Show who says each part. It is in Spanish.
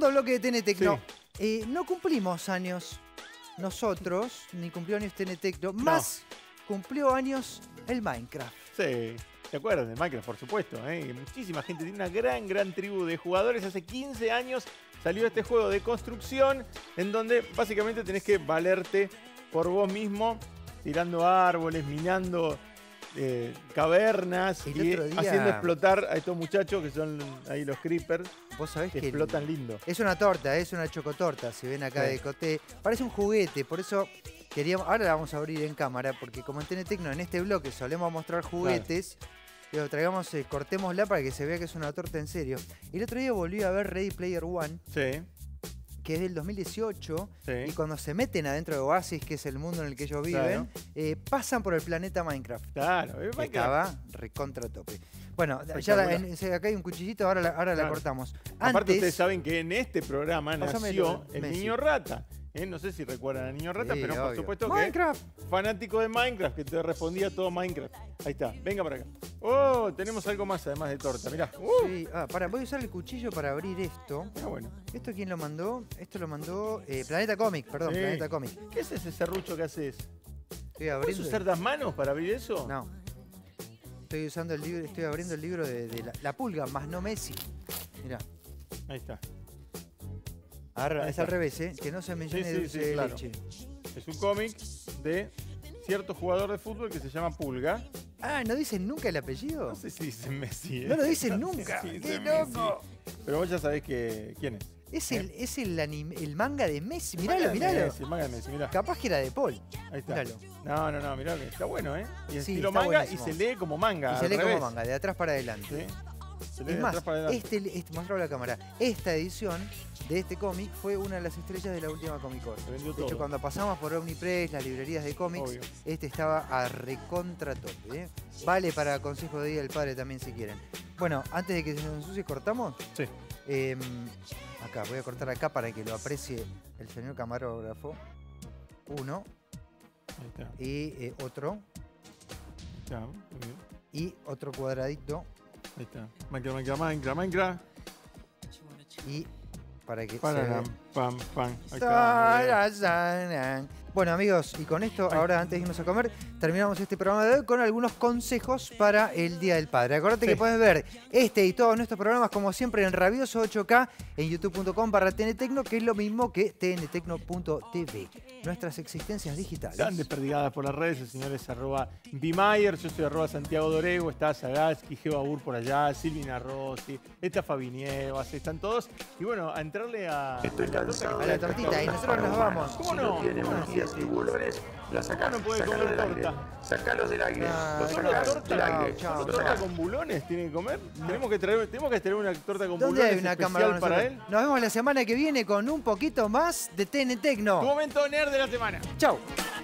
Speaker 1: Segundo bloque de TN Tecno.
Speaker 2: Sí.
Speaker 1: No cumplimos años nosotros, ni cumplió años TN Tecno, más cumplió años el Minecraft.
Speaker 2: Sí, ¿te acuerdas del Minecraft? Por supuesto, ¿eh? Muchísima gente, tiene una gran tribu de jugadores. Hace 15 años salió este juego de construcción en donde básicamente tenés que valerte por vos mismo, tirando árboles, minando cavernas
Speaker 1: El
Speaker 2: y
Speaker 1: otro día-
Speaker 2: haciendo explotar a estos muchachos que son ahí los creepers,
Speaker 1: Vos sabés
Speaker 2: que
Speaker 1: que
Speaker 2: explotan lindo.
Speaker 1: es una torta, es una chocotorta, si ven acá
Speaker 2: Sí.
Speaker 1: de coté. Parece un juguete, por eso queríamos. Ahora la vamos a abrir en cámara, porque como en TN Tecno, en este bloque solemos mostrar juguetes. Digo, traigamos, cortémosla para que se vea que es una torta en serio. El otro día volví a ver Ready Player One,
Speaker 2: Sí,
Speaker 1: que es del 2018. Y
Speaker 2: sí.
Speaker 1: cuando se meten adentro de Oasis, que es el mundo en el que ellos viven, pasan por el planeta Minecraft.
Speaker 2: Claro,
Speaker 1: Que
Speaker 2: Minecraft.
Speaker 1: estaba recontra tope. Bueno, ya
Speaker 2: Espectacular.
Speaker 1: acá hay un cuchillito, ahora la
Speaker 2: Claro.
Speaker 1: cortamos.
Speaker 2: Aparte
Speaker 1: Antes,
Speaker 2: ustedes saben que en este programa
Speaker 1: Pásamelo,
Speaker 2: nació el
Speaker 1: Messi.
Speaker 2: Niño Rata. No sé si recuerdan al Niño Rata,
Speaker 1: Sí,
Speaker 2: pero por
Speaker 1: obvio.
Speaker 2: supuesto que
Speaker 1: Minecraft.
Speaker 2: fanático de Minecraft, que te respondía todo Minecraft. Ahí está, venga para acá. Oh, tenemos algo más además de torta, mirá.
Speaker 1: Sí, voy a usar el cuchillo para abrir esto.
Speaker 2: Está bueno.
Speaker 1: ¿Esto quién lo mandó? Esto lo mandó Planeta Comic, perdón,
Speaker 2: Sí.
Speaker 1: Planeta Comic.
Speaker 2: ¿Qué es ese serrucho que haces?
Speaker 1: Estoy
Speaker 2: ¿Puedes
Speaker 1: abriendo.
Speaker 2: usar las manos para abrir eso?
Speaker 1: No. Estoy usando el libro, estoy abriendo el libro de la pulga, más no Messi. Mirá.
Speaker 2: Ahí está.
Speaker 1: Ahora,
Speaker 2: Ahí
Speaker 1: es
Speaker 2: está.
Speaker 1: al revés, que no se mencione
Speaker 2: Sí,
Speaker 1: dulce
Speaker 2: sí,
Speaker 1: de
Speaker 2: claro.
Speaker 1: leche.
Speaker 2: Es un cómic de cierto jugador de fútbol que se llama Pulga.
Speaker 1: Ah, ¿no dicen nunca el apellido?
Speaker 2: No sé si dice Messi.
Speaker 1: No lo dicen
Speaker 2: No sé
Speaker 1: nunca.
Speaker 2: si
Speaker 1: ¡Qué
Speaker 2: dice
Speaker 1: loco!
Speaker 2: Messi. Pero vos ya sabés quién es.
Speaker 1: Es el manga de Messi.
Speaker 2: Manga
Speaker 1: Miralo,
Speaker 2: de
Speaker 1: miralo.
Speaker 2: Messi, manga de Messi, mirá.
Speaker 1: Capaz que era de Paul.
Speaker 2: Ahí está.
Speaker 1: Míralo.
Speaker 2: No, mirá que está bueno, ¿eh? Y es
Speaker 1: Sí,
Speaker 2: estilo
Speaker 1: está
Speaker 2: manga
Speaker 1: buenísimo.
Speaker 2: y se lee como manga.
Speaker 1: Y se
Speaker 2: al
Speaker 1: lee
Speaker 2: revés.
Speaker 1: como manga, de atrás para adelante.
Speaker 2: ¿Sí? Se lee
Speaker 1: Es
Speaker 2: de
Speaker 1: más,
Speaker 2: atrás para adelante.
Speaker 1: mostralo a la cámara. Esta edición de este cómic fue una de las estrellas de la última Comic Con.
Speaker 2: Se vendió
Speaker 1: De hecho,
Speaker 2: todo.
Speaker 1: cuando pasamos por Omnipress, las librerías de cómics,
Speaker 2: Obvio.
Speaker 1: este estaba a recontra tope. ¿Eh? Vale para consejo de Día del Padre también si quieren. Bueno, antes de que se nos ensucie, ¿cortamos?
Speaker 2: Sí.
Speaker 1: Acá, voy a cortar acá para que lo aprecie el señor camarógrafo. Uno
Speaker 2: Ahí está.
Speaker 1: y otro.
Speaker 2: Ahí está. Muy bien.
Speaker 1: Y otro cuadradito.
Speaker 2: Ahí está. Minecraft.
Speaker 1: Y para que
Speaker 2: Pararam,
Speaker 1: se
Speaker 2: pam, pam. Ahí está. Muy bien.
Speaker 1: vea. Bueno, amigos, y con esto, ahora antes de irnos a comer, terminamos este programa de hoy con algunos consejos para el Día del Padre. Acordate que puedes ver este y todos nuestros programas, como siempre, en Rabioso 8K, en youtube.com/TNTecno, que es lo mismo que tntecno.tv. Nuestras existencias digitales.
Speaker 2: Están desperdigadas por las redes, el señor es @Bimayer, yo soy @Santiago Dorego, está Zagatsky, Gebabur por allá, Silvina Rossi, está Fabinievas, están todos. Y bueno, a entrarle a
Speaker 3: Estoy cansado
Speaker 1: A la tortita, y nosotros nos vamos.
Speaker 2: ¿Cómo
Speaker 3: Si no
Speaker 2: no?
Speaker 3: tiene manillas tiburones, la sacás,
Speaker 2: No puede
Speaker 3: sacalo
Speaker 2: comer
Speaker 3: del aire.
Speaker 2: torta.
Speaker 3: Sacalos del aire.
Speaker 1: Ah,
Speaker 3: Los
Speaker 2: ¿Solo
Speaker 3: sacás
Speaker 2: torta?
Speaker 3: del aire.
Speaker 1: Chao,
Speaker 3: Los
Speaker 2: ¿Torta
Speaker 3: sacás.
Speaker 2: con bulones tiene que comer? Tenemos que traer una torta con
Speaker 1: ¿Dónde
Speaker 2: bulones
Speaker 1: hay una
Speaker 2: especial
Speaker 1: cámara
Speaker 2: para él.
Speaker 1: Nos vemos la semana que viene con un poquito más de TN
Speaker 2: Tu
Speaker 1: Tecno.
Speaker 2: momento nerd de la semana.
Speaker 1: Chau.